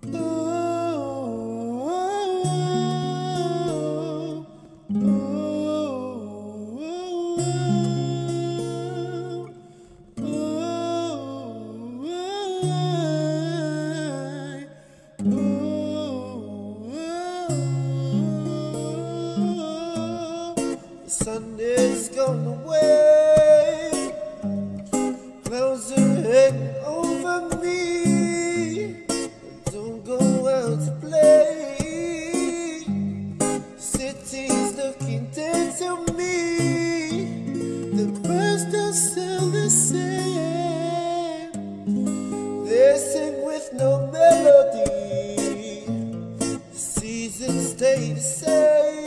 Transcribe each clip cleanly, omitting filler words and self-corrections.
Sunday's gone away, clouds are hanging over me. Don't go out to play, city's looking dead to me. The birds don't sound the same, they sing with no melody. The seasons stay the same.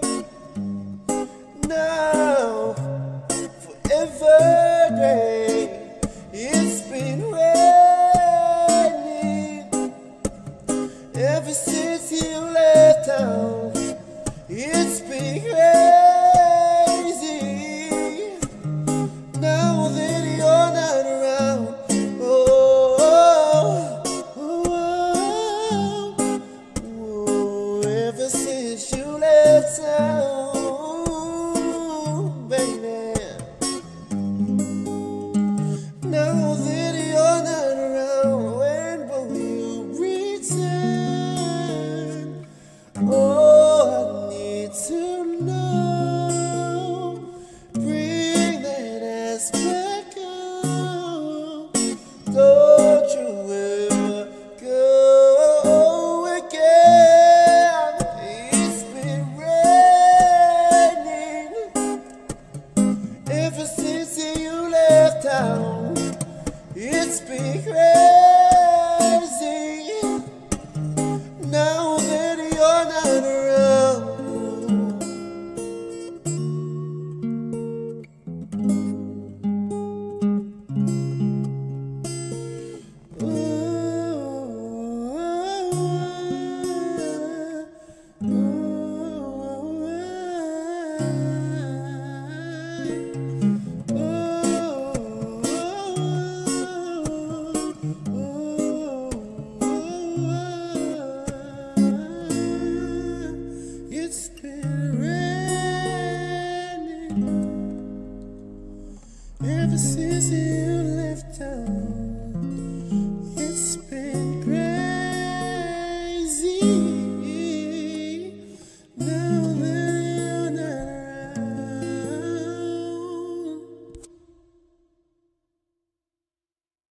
Now, forever gray, it's been raining ever since you left town.